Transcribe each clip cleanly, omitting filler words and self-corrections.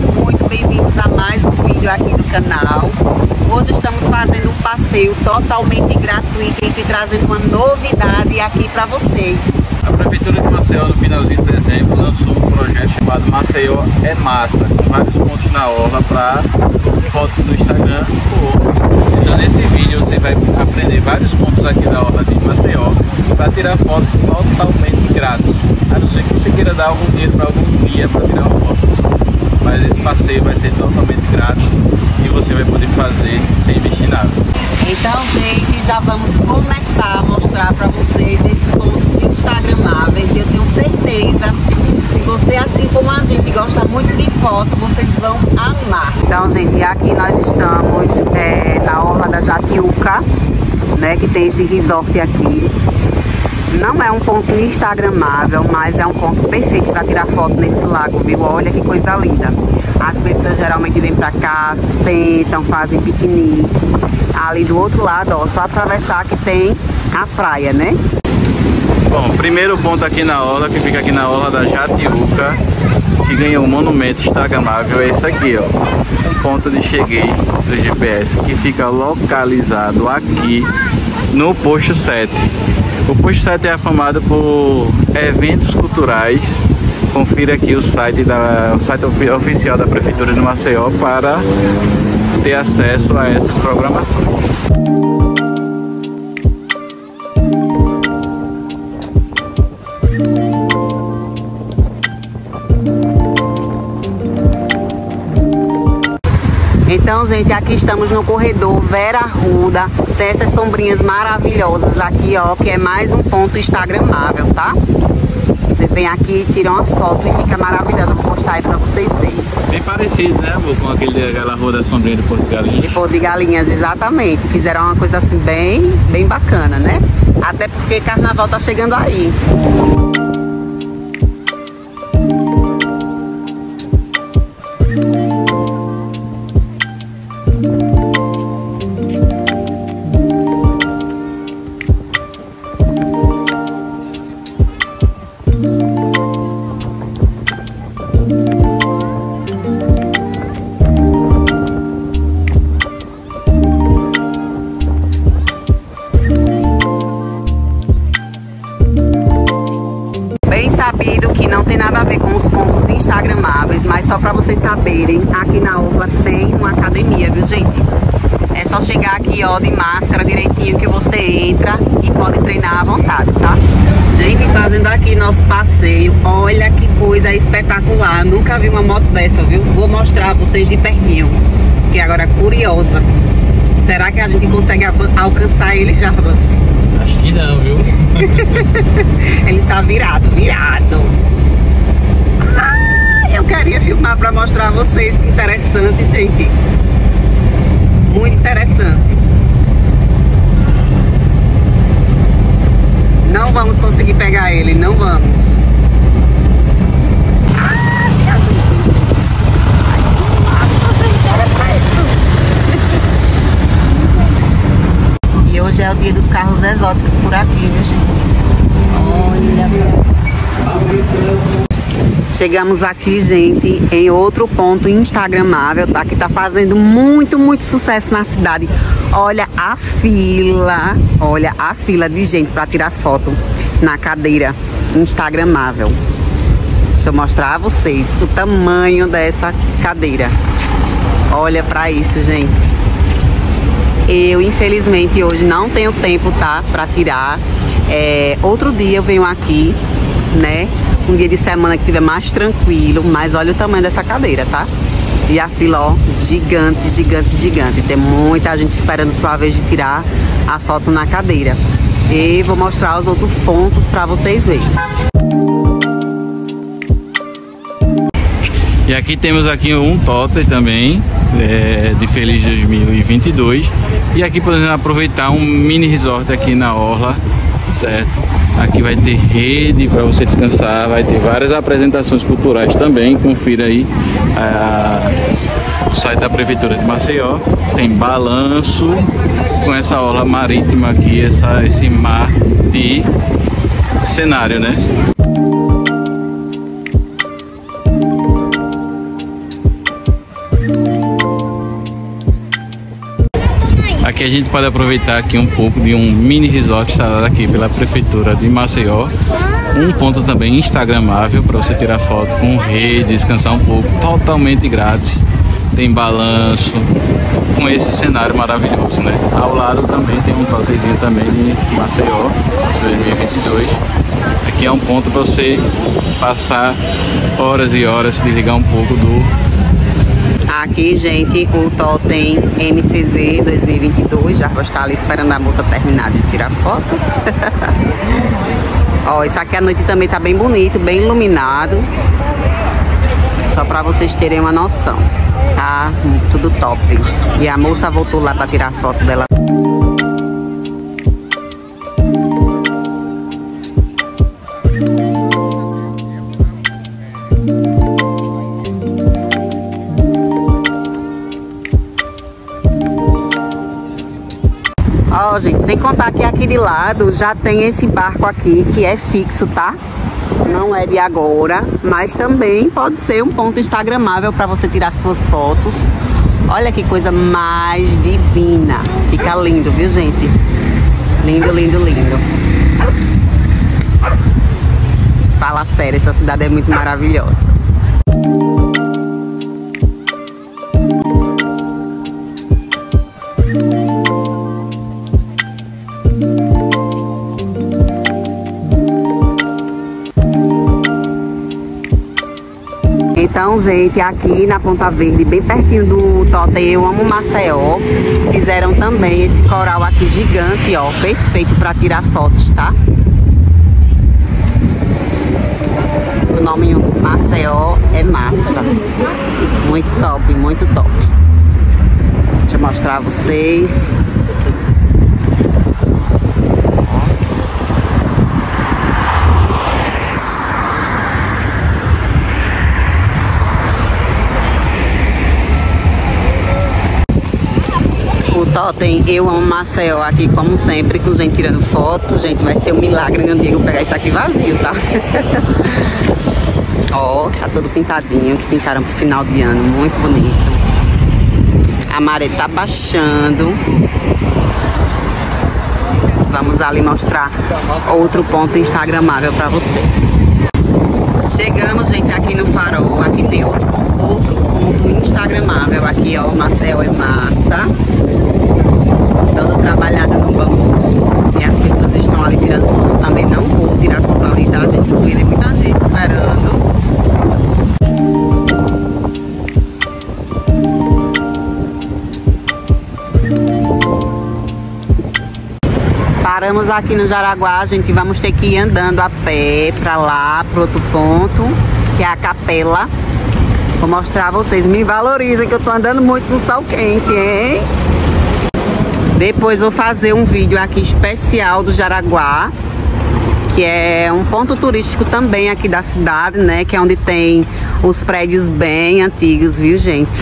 muito bem-vindos a mais um vídeo aqui do canal. Hoje estamos fazendo um passeio totalmente gratuito e trazendo uma novidade aqui para vocês. A Prefeitura de Maceió, no finalzinho de dezembro, lançou um projeto chamado Maceió é Massa, com vários pontos na orla para fotos no Instagram ou outros. Então nesse vídeo você vai aprender vários pontos aqui da orla de Maceió para tirar fotos totalmente grátis. A não ser que você queira dar algum dinheiro para algum guia para tirar uma foto. Mas esse passeio vai ser totalmente grátis e você vai poder fazer sem investir nada. Então, gente, já vamos começar a mostrar para vocês esses pontos instagramáveis. Eu tenho certeza, se você, assim como a gente, gosta muito de foto, vocês vão amar. Então, gente, aqui nós estamos na orla da Jatiuca, né, que tem esse resort aqui. Não é um ponto instagramável, mas é um ponto perfeito para tirar foto nesse lago, viu? Olha que coisa linda. As pessoas geralmente vêm para cá, sentam, fazem piquenique. Ali do outro lado, ó, só atravessar que tem a praia, né? Bom, primeiro ponto aqui na orla, que fica aqui na orla da Jatiuca, que ganhou um monumento instagramável, é esse aqui, ó. Um ponto de cheguei do GPS, que fica localizado aqui no posto 7. O posto 7 é afamado por eventos culturais. Confira aqui o site oficial da Prefeitura de Maceió para ter acesso a essas programações. Então, gente, aqui estamos no corredor Vera Arruda. Tem essas sombrinhas maravilhosas aqui, ó, que é mais um ponto instagramável, tá? Você vem aqui, tira uma foto e fica maravilhosa. Vou postar aí pra vocês verem. Bem parecido, né, amor, com aquela rua da sombrinha de Porto de Galinhas. De Porto de Galinhas, exatamente. Fizeram uma coisa assim bem bacana, né? Até porque carnaval tá chegando aí. Sabido que não tem nada a ver com os pontos instagramáveis, mas só para vocês saberem, aqui na orla tem uma academia, viu, gente? É só chegar aqui, ó, de máscara direitinho que você entra e pode treinar à vontade, tá? Gente, fazendo aqui nosso passeio, olha que coisa espetacular. Nunca vi uma moto dessa, viu? Vou mostrar a vocês de pertinho, que agora curiosa. Será que a gente consegue alcançar ele, Jarbas? Acho que não, viu? Ele tá virado. Eu queria filmar pra mostrar a vocês, que interessante, gente. Muito interessante. Não vamos conseguir pegar ele, não vamos. E hoje é o dia dos carros exóticos por aqui, viu, gente? Olha pra isso. Chegamos aqui, gente, em outro ponto instagramável, tá? Que tá fazendo muito sucesso na cidade. Olha a fila de gente pra tirar foto na cadeira instagramável. Deixa eu mostrar a vocês o tamanho dessa cadeira. Olha pra isso, gente. Eu, infelizmente, hoje não tenho tempo, tá? Pra tirar. Outro dia eu venho aqui, né? Um dia de semana que tiver mais tranquilo, mas olha o tamanho dessa cadeira, tá? E a fila, ó, gigante. Tem muita gente esperando sua vez de tirar a foto na cadeira. E vou mostrar os outros pontos pra vocês verem. E aqui temos aqui um totem também, de Feliz 2022. E aqui podemos aproveitar um mini resort aqui na orla, certo? Aqui vai ter rede para você descansar, vai ter várias apresentações culturais também. Confira aí o site da Prefeitura de Maceió. Tem balanço com essa orla marítima aqui, esse mar de cenário, né? Aqui a gente pode aproveitar aqui um pouco de um mini resort instalado aqui pela Prefeitura de Maceió. Um ponto também instagramável para você tirar foto com rede, descansar um pouco, totalmente grátis. Tem balanço, com esse cenário maravilhoso, né? Ao lado também tem um totezinho também de Maceió 2022. Aqui é um ponto para você passar horas e horas, se desligar um pouco do... Aqui, gente, o totem MCZ 2022. Já vou estar ali esperando a moça terminar de tirar foto. Ó, isso aqui à noite também tá bem bonito, bem iluminado. Só para vocês terem uma noção. Tá tudo top. E a moça voltou lá para tirar foto dela. Ó, gente, sem contar que aqui de lado já tem esse barco aqui que é fixo, tá? Não é de agora, mas também pode ser um ponto instagramável para você tirar suas fotos. Olha que coisa mais divina. Fica lindo, viu, gente? Lindo, lindo, lindo. Fala sério, essa cidade é muito maravilhosa. Então, gente, aqui na Ponta Verde, bem pertinho do totem Eu Amo Maceió, fizeram também esse coral aqui gigante, ó, perfeito para tirar fotos, tá? O nome Maceió é massa. Muito top, muito top. Deixa eu mostrar a vocês. Totem Eu Amo Maceió aqui, como sempre, com gente tirando foto. Gente, vai ser um milagre no dia que eu pegar isso aqui vazio, tá? Ó, tá todo pintadinho, que pintaram pro final de ano, muito bonito. A maré tá baixando. Vamos ali mostrar outro ponto instagramável pra vocês. Chegamos, gente, aqui no farol. Aqui tem outro ponto instagramável. Aqui, ó, Maceió é massa. Todo trabalhado no bambu. E as pessoas estão ali tirando foto também. Não vou tirar foto ali, tá, gente? Porque tem muita gente esperando. Paramos aqui no Jaraguá, gente. Vamos ter que ir andando a pé pra lá, pro outro ponto, que é a capela. Vou mostrar a vocês. Me valorizem que eu tô andando muito no sol quente, hein? Depois vou fazer um vídeo aqui especial do Jaraguá, que é um ponto turístico também aqui da cidade, né? Que é onde tem os prédios bem antigos, viu, gente?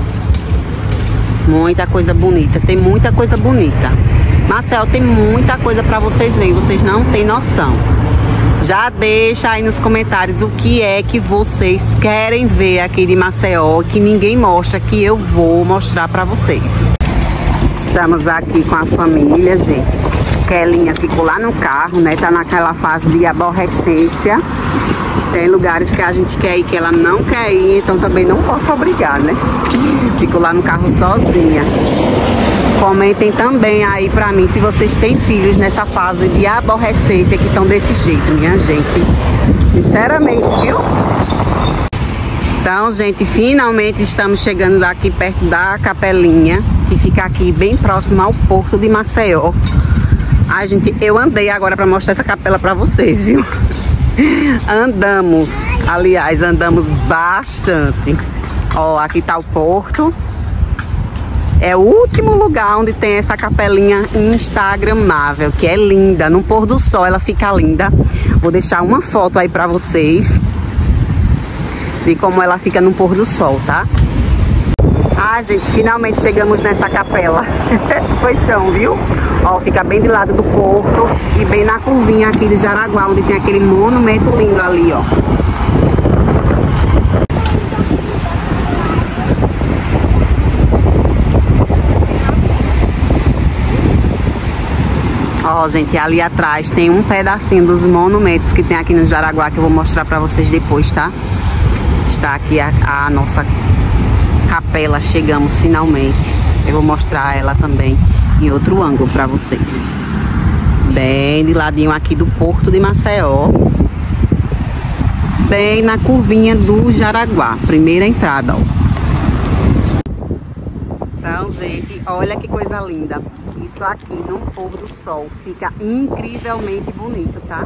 Muita coisa bonita, tem muita coisa bonita. Maceió tem muita coisa pra vocês verem, vocês não têm noção. Já deixa aí nos comentários o que é que vocês querem ver aqui de Maceió, que ninguém mostra, que eu vou mostrar pra vocês. Estamos aqui com a família, gente. Kelinha ficou lá no carro, né? Tá naquela fase de aborrecência. Tem lugares que a gente quer ir que ela não quer ir, então também não posso obrigar, né? Ficou lá no carro sozinha. Comentem também aí pra mim se vocês têm filhos nessa fase de aborrecência que estão desse jeito, minha gente. Sinceramente, viu? Então, gente, finalmente estamos chegando aqui perto da capelinha, que fica aqui bem próximo ao porto de Maceió. Ai, gente, eu andei agora pra mostrar essa capela pra vocês, viu? Andamos, aliás, andamos bastante. Ó, aqui tá o porto. É o último lugar onde tem essa capelinha instagramável, que é linda. No pôr do sol ela fica linda. Vou deixar uma foto aí pra vocês de como ela fica no pôr do sol, tá? Ah, gente, finalmente chegamos nessa capela. Foi chão, viu? Ó, fica bem de lado do porto e bem na curvinha aqui de Jaraguá, onde tem aquele monumento lindo ali, ó. Ó, gente, ali atrás tem um pedacinho dos monumentos que tem aqui no Jaraguá, que eu vou mostrar pra vocês depois, tá? Está aqui a nossa capela, chegamos finalmente. Eu vou mostrar ela também em outro ângulo pra vocês. Bem de ladinho aqui do Porto de Maceió. Bem na curvinha do Jaraguá, primeira entrada, ó. Então, gente, olha que coisa linda. Isso aqui no pôr do sol fica incrivelmente bonito, tá?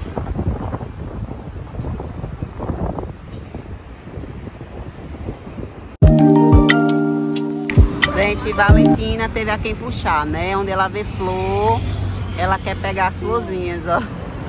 Gente, Valentina teve a quem puxar, né? Onde ela vê flor, ela quer pegar as florzinhas, ó.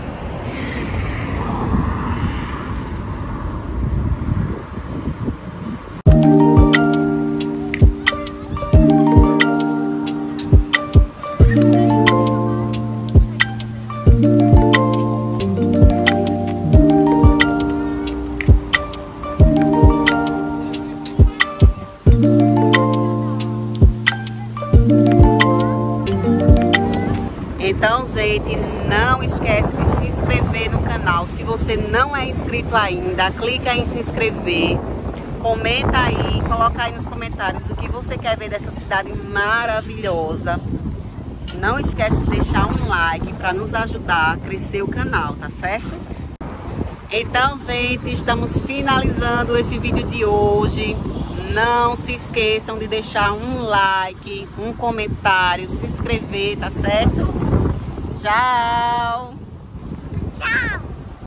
Então, gente, não esquece de se inscrever no canal. Se você não é inscrito ainda, clica em se inscrever. Comenta aí, coloca aí nos comentários o que você quer ver dessa cidade maravilhosa. Não esquece de deixar um like para nos ajudar a crescer o canal, tá certo? Então, gente, estamos finalizando esse vídeo de hoje. Não se esqueçam de deixar um like, um comentário, se inscrever, tá certo? Tchau! Tchau!